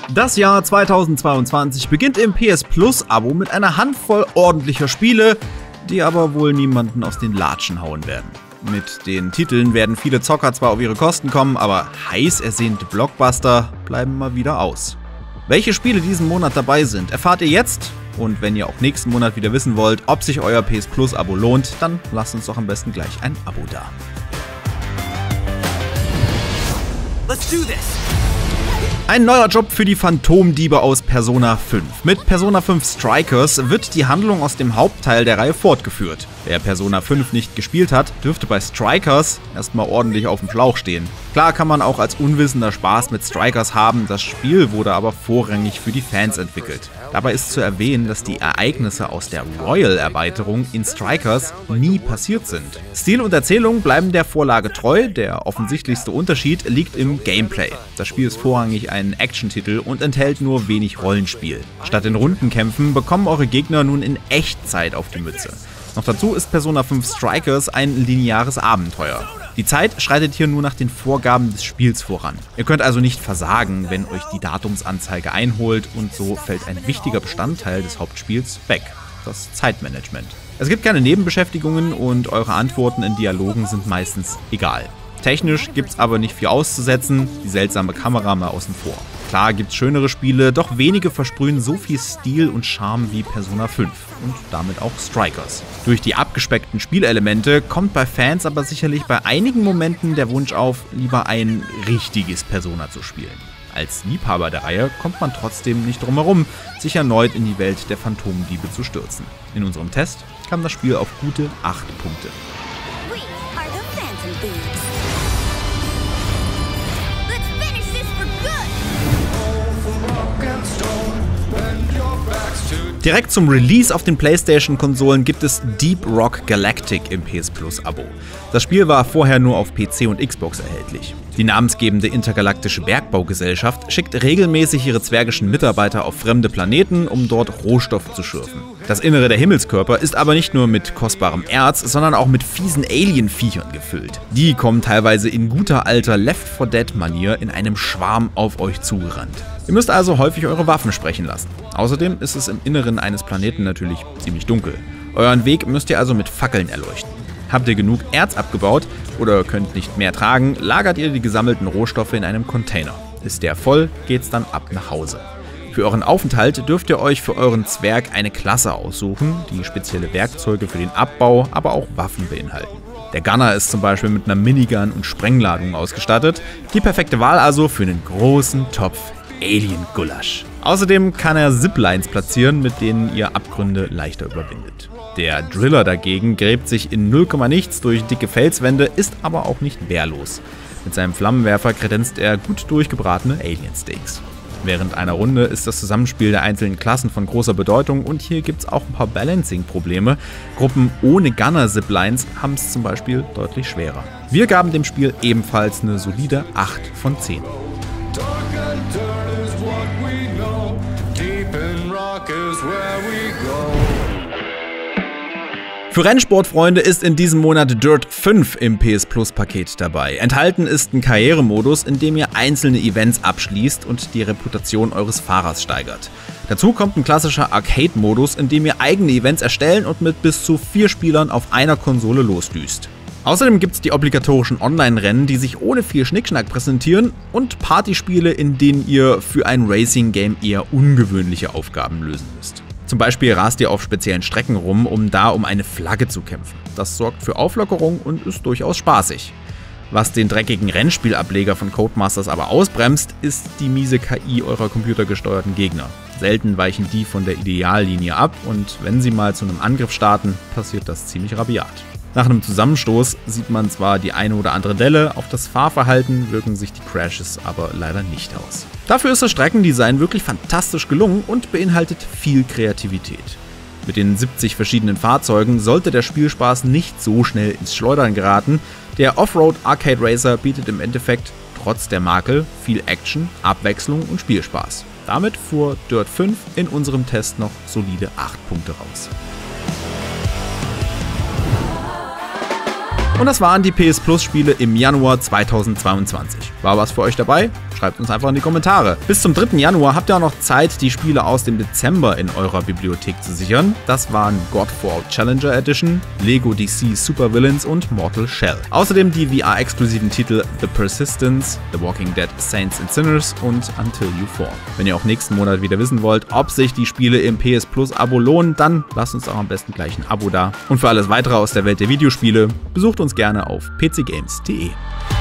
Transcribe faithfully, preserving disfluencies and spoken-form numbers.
Das Jahr zweitausendzweiundzwanzig beginnt im P S Plus Abo mit einer Handvoll ordentlicher Spiele, die aber wohl niemanden aus den Latschen hauen werden. Mit den Titeln werden viele Zocker zwar auf ihre Kosten kommen, aber heiß ersehnte Blockbuster bleiben mal wieder aus. Welche Spiele diesen Monat dabei sind, erfahrt ihr jetzt. Und wenn ihr auch nächsten Monat wieder wissen wollt, ob sich euer P S Plus Abo lohnt, dann lasst uns doch am besten gleich ein Abo da. Let's do this. Ein neuer Job für die Phantomdiebe aus Persona fünf. Mit Persona fünf Strikers wird die Handlung aus dem Hauptteil der Reihe fortgeführt. Wer Persona fünf nicht gespielt hat, dürfte bei Strikers erstmal ordentlich auf dem Schlauch stehen. Klar kann man auch als Unwissender Spaß mit Strikers haben, das Spiel wurde aber vorrangig für die Fans entwickelt. Dabei ist zu erwähnen, dass die Ereignisse aus der Royal-Erweiterung in Strikers nie passiert sind. Stil und Erzählung bleiben der Vorlage treu, der offensichtlichste Unterschied liegt im Gameplay. Das Spiel ist vorrangig ein Action-Titel und enthält nur wenig Rollenspiel. Statt in Rundenkämpfen bekommen eure Gegner nun in Echtzeit auf die Mütze. Noch dazu ist Persona fünf Strikers ein lineares Abenteuer. Die Zeit schreitet hier nur nach den Vorgaben des Spiels voran. Ihr könnt also nicht versagen, wenn euch die Datumsanzeige einholt, und so fällt ein wichtiger Bestandteil des Hauptspiels weg: das Zeitmanagement. Es gibt keine Nebenbeschäftigungen und eure Antworten in Dialogen sind meistens egal. Technisch gibt's aber nicht viel auszusetzen, die seltsame Kamera mal außen vor. Klar gibt's schönere Spiele, doch wenige versprühen so viel Stil und Charme wie Persona fünf und damit auch Strikers. Durch die abgespeckten Spielelemente kommt bei Fans aber sicherlich bei einigen Momenten der Wunsch auf, lieber ein richtiges Persona zu spielen. Als Liebhaber der Reihe kommt man trotzdem nicht drum herum, sich erneut in die Welt der Phantomdiebe zu stürzen. In unserem Test kam das Spiel auf gute acht Punkte. We are the Phantom Thieves. Direkt zum Release auf den PlayStation-Konsolen gibt es Deep Rock Galactic im P S Plus Abo. Das Spiel war vorher nur auf P C und Xbox erhältlich. Die namensgebende intergalaktische Bergbaugesellschaft schickt regelmäßig ihre zwergischen Mitarbeiter auf fremde Planeten, um dort Rohstoffe zu schürfen. Das Innere der Himmelskörper ist aber nicht nur mit kostbarem Erz, sondern auch mit fiesen Alien-Viechern gefüllt. Die kommen teilweise in guter alter Left four Dead-Manier in einem Schwarm auf euch zugerannt. Ihr müsst also häufig eure Waffen sprechen lassen. Außerdem ist es im Inneren eines Planeten natürlich ziemlich dunkel. Euren Weg müsst ihr also mit Fackeln erleuchten. Habt ihr genug Erz abgebaut oder könnt nicht mehr tragen, lagert ihr die gesammelten Rohstoffe in einem Container. Ist der voll, geht's dann ab nach Hause. Für euren Aufenthalt dürft ihr euch für euren Zwerg eine Klasse aussuchen, die spezielle Werkzeuge für den Abbau, aber auch Waffen beinhalten. Der Gunner ist zum Beispiel mit einer Minigun und Sprengladung ausgestattet. Die perfekte Wahl also für einen großen Topf Alien-Gulasch. Außerdem kann er Ziplines platzieren, mit denen ihr Abgründe leichter überwindet. Der Driller dagegen gräbt sich in null Komma nichts durch dicke Felswände, ist aber auch nicht wehrlos. Mit seinem Flammenwerfer kredenzt er gut durchgebratene Alien-Steaks. Während einer Runde ist das Zusammenspiel der einzelnen Klassen von großer Bedeutung und hier gibt es auch ein paar Balancing-Probleme. Gruppen ohne Gunner-Ziplines haben es zum Beispiel deutlich schwerer. Wir gaben dem Spiel ebenfalls eine solide acht von zehn. Für Rennsportfreunde ist in diesem Monat Dirt fünf im P S Plus Paket dabei. Enthalten ist ein Karrieremodus, in dem ihr einzelne Events abschließt und die Reputation eures Fahrers steigert. Dazu kommt ein klassischer Arcade-Modus, in dem ihr eigene Events erstellen und mit bis zu vier Spielern auf einer Konsole losdüst. Außerdem gibt es die obligatorischen Online-Rennen, die sich ohne viel Schnickschnack präsentieren, und Partyspiele, in denen ihr für ein Racing-Game eher ungewöhnliche Aufgaben lösen müsst. Zum Beispiel rast ihr auf speziellen Strecken rum, um da um eine Flagge zu kämpfen. Das sorgt für Auflockerung und ist durchaus spaßig. Was den dreckigen Rennspielableger von Codemasters aber ausbremst, ist die miese K I eurer computergesteuerten Gegner. Selten weichen die von der Ideallinie ab und wenn sie mal zu einem Angriff starten, passiert das ziemlich rabiat. Nach einem Zusammenstoß sieht man zwar die eine oder andere Delle, auf das Fahrverhalten wirken sich die Crashes aber leider nicht aus. Dafür ist das Streckendesign wirklich fantastisch gelungen und beinhaltet viel Kreativität. Mit den siebzig verschiedenen Fahrzeugen sollte der Spielspaß nicht so schnell ins Schleudern geraten. Der Offroad Arcade Racer bietet im Endeffekt trotz der Makel viel Action, Abwechslung und Spielspaß. Damit fuhr Dirt fünf in unserem Test noch solide acht Punkte raus. Und das waren die P S Plus Spiele im Januar zweitausendzweiundzwanzig. War was für euch dabei? Schreibt uns einfach in die Kommentare. Bis zum dritten Januar habt ihr auch noch Zeit, die Spiele aus dem Dezember in eurer Bibliothek zu sichern. Das waren Godfall Challenger Edition, Lego D C Super Villains und Mortal Shell. Außerdem die V R-exklusiven Titel The Persistence, The Walking Dead Saints and Sinners und Until You Fall. Wenn ihr auch nächsten Monat wieder wissen wollt, ob sich die Spiele im P S Plus Abo lohnen, dann lasst uns auch am besten gleich ein Abo da. Und für alles weitere aus der Welt der Videospiele besucht uns gerne auf p c games punkt de.